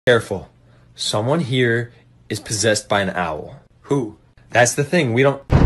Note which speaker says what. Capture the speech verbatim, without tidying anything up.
Speaker 1: Careful. Someone here is possessed by an owl.
Speaker 2: Who?
Speaker 1: That's the thing. We don't...